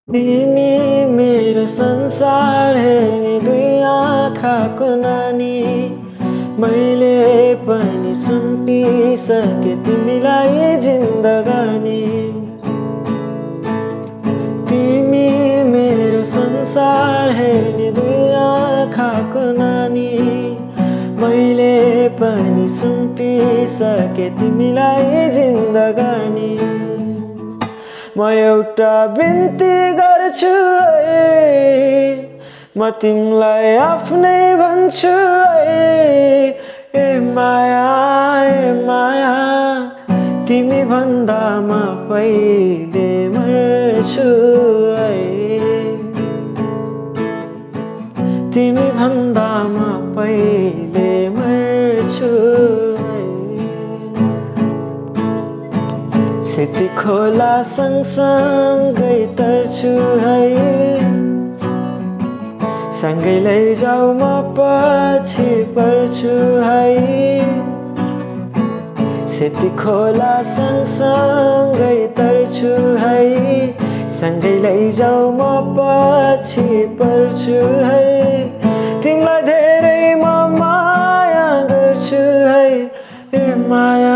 तिमी मेरो संसार हेर्ने दुई आँखाको नानी मैले पनि सुम्पिसके तिमीलाई जिन्दगानी तिमी मेरो संसार हेर्ने दुई आँखाको नानी मैले पनि सुम्पिसके तिमीलाई जिन्दगानी म एउटा बिन्ती गर्छु है म तिमीलाई आफ्नै भन्छु है ए माया तिमी भन्दा म पहिले मर्छु है तिमी भन्दा म पहिले मर्छु सेती खोला सँगसँगै तर्छु है सँगै लैजाऊ म पछि पर्छु है सेती खोला सँगसँगै तर्छु है सँगै लैजाऊ म पछि पर्छु है तिमीलाई धेरै म माया गर्छु है ए माया